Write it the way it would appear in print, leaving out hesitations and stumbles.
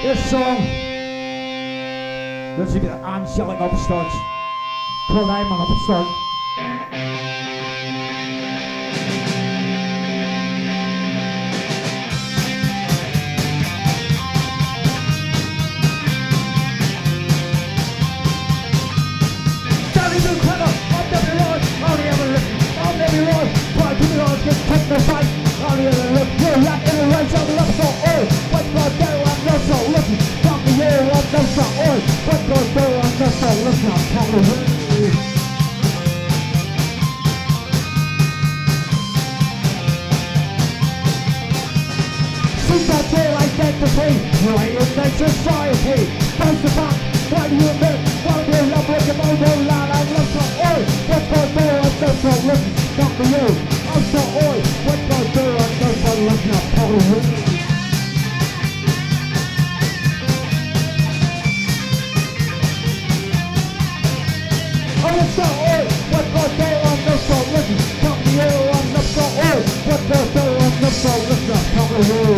This song, let's see the angelic upstarts. Called I'm an upstart. Johnny Blue Clever, I'll never run, I'll never look, I'll never run. Try to be on, get take the fight, I'll never look. You're right in the right side, love so old. What's going down, I'm not so lucky. Talk to you, I'm not so old. What's going down, I'm not so lucky. I'm talking to you. Since I feel identity, right in that society. Bounce the back, why do you admit? Why do you love like a mobile lad? I'm not so old. What's going down, I'm not so lucky. Talk to you, I'm so old. What's going down, I'm not so lucky. I'm talking to you. I'm so old, what goes there, I'm not so lucky. Come to you, I'm not so old. What goes there, I'm not so lucky. Come to you.